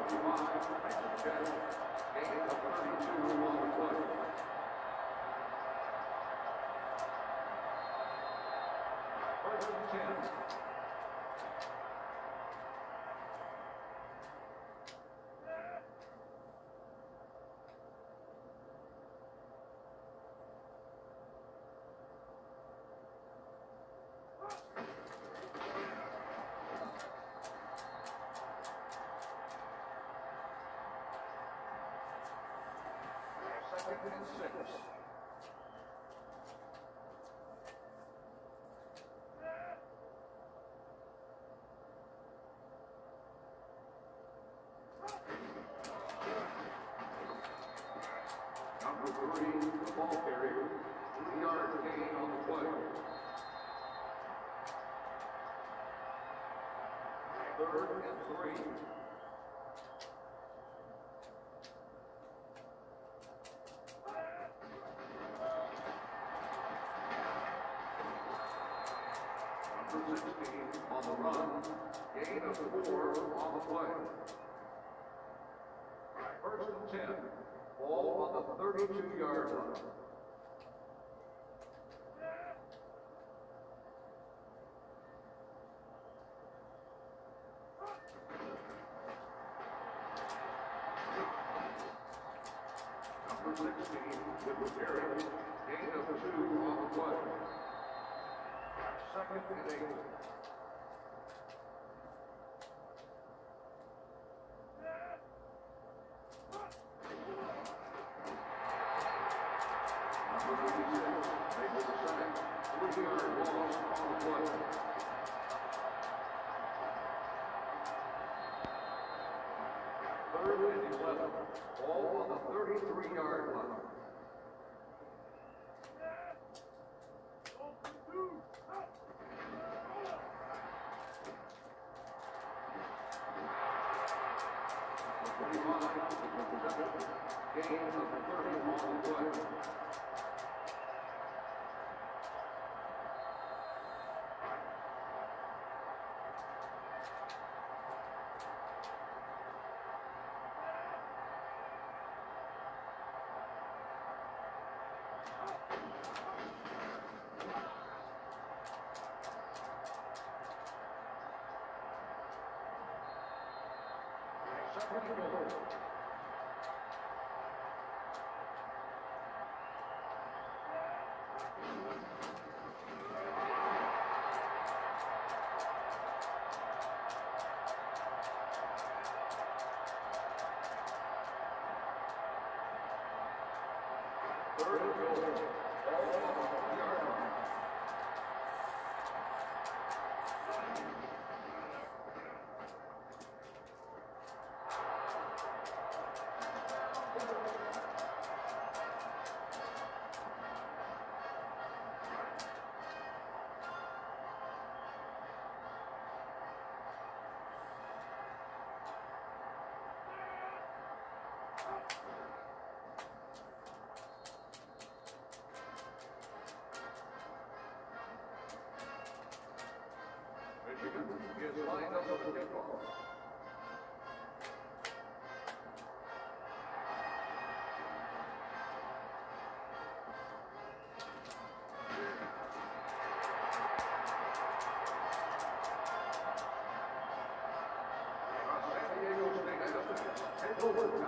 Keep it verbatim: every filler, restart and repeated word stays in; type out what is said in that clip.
Second and six. Number three, the ball carrier, three-yard gain on the play. Third and three. sixteen on the run, gain of four on the play. First and ten, ball on the thirty-two-yard line. Number sixteen, with the carry, gain of two on the play. Second and eight. Number fifty-six, makes the second three-yard loss on the play. Third and eleven, ball on the thirty-three-yard line. Gain of thirty on the play. Second and goal. Third and goal. Ball on the yard line. Michigan is lined up for the kickoff. San Diego State head coach